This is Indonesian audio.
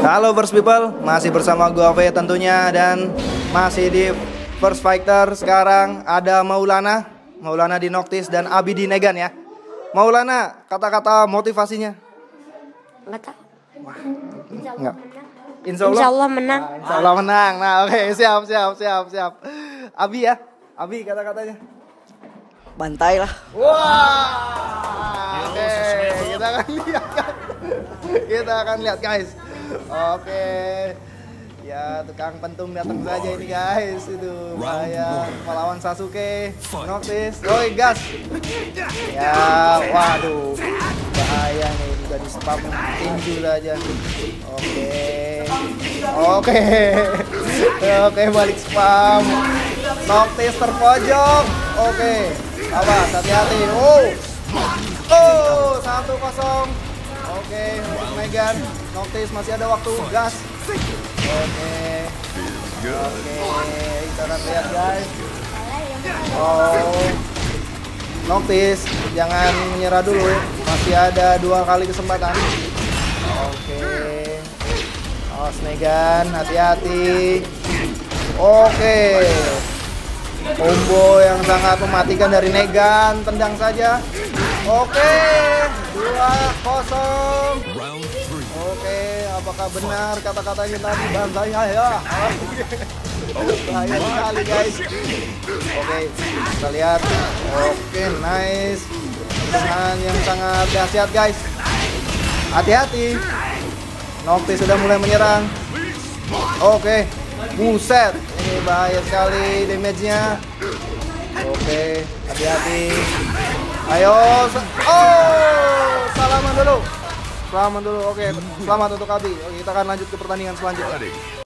Halo First People, masih bersama gua V tentunya, dan masih di First Fighter. Sekarang ada Maulana di Noctis dan Abi di Negan ya. Maulana, kata-kata motivasinya. Nggak tahu. Wah, Insya enggak. Allah Insya Allah menang. Insya Allah menang. Nah, oke, siap. Abi ya, Abi kata-katanya. Bantai lah. Wah, oke, kita akan lihat guys. Oke, ya tukang pentung datang saja ini guys. Itu bahaya melawan Sasuke, Noctis. Oi gas. Ya, waduh, bahaya nih, udah di spam tinju saja. Oke, balik spam. Noctis terpojok. Oke, awas, hati-hati. Oh, 1-0. Oke, untuk Megan. Noctis masih ada waktu, gas. Oke, kita akan lihat guys. Noctis, jangan menyerah dulu. Masih ada 2 kali kesempatan. Oke. Awas Megan, hati-hati. Oke. Combo yang sangat mematikan dari Negan, tendang saja. Oke, 2-0. Oke, apakah benar kata-katanya tadi bantai ya? Bahaya sekali guys. Oke, kita lihat. Oke, nice. Dengan yang sangat dahsyat guys. Hati-hati. Noctis sudah mulai menyerang. Oke, buset. Ini bahaya sekali damage-nya. Oke, hati-hati. Ayo, salaman dulu. Oke, selamat untuk Abi. Oke, kita akan lanjut ke pertandingan selanjutnya.